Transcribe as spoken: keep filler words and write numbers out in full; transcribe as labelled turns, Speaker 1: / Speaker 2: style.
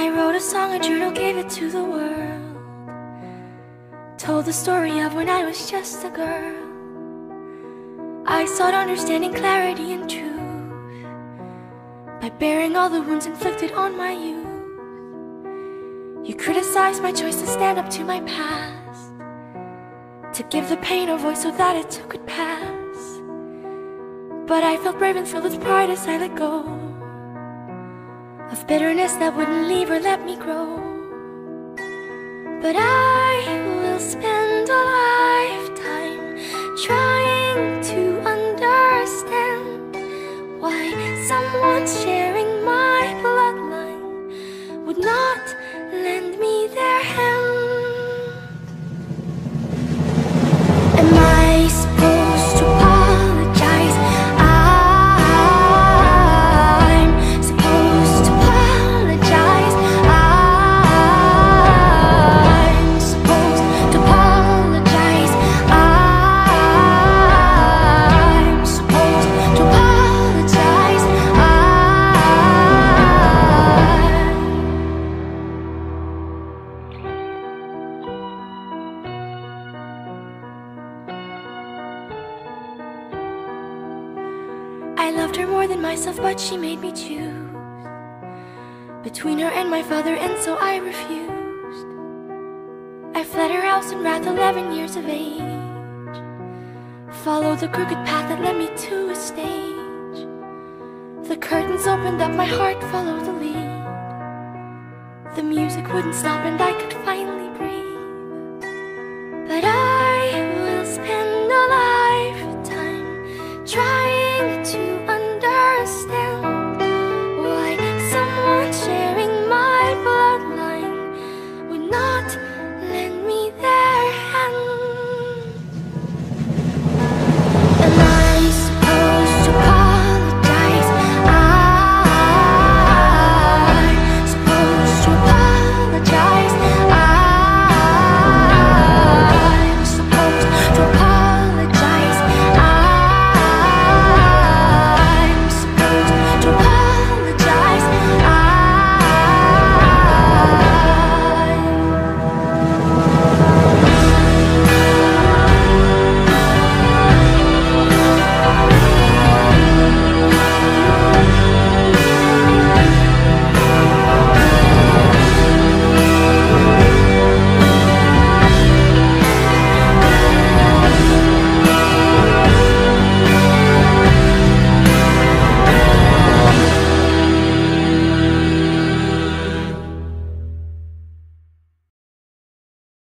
Speaker 1: I wrote a song, a journal, gave it to the world. Told the story of when I was just a girl. I sought understanding, clarity, and truth by bearing all the wounds inflicted on my youth. You criticized my choice to stand up to my past, to give the pain a voice so that it too could pass. But I felt brave and filled with pride as I let go of bitterness that wouldn't leave or let me grow. But I will spend a lifetime trying to understand why someone sharing my bloodline would not lend me their hand. Am I supposed to apologize? I'm supposed to apologize. I'm supposed to apologize. I'm supposed to apologize. I loved her more than myself, but she made me choose between her and my father, and so I refused. I fled her house in wrath, eleven years of age, followed the crooked path that led me to a stage. The curtains opened up, my heart followed the lead. The music wouldn't stop and I could finally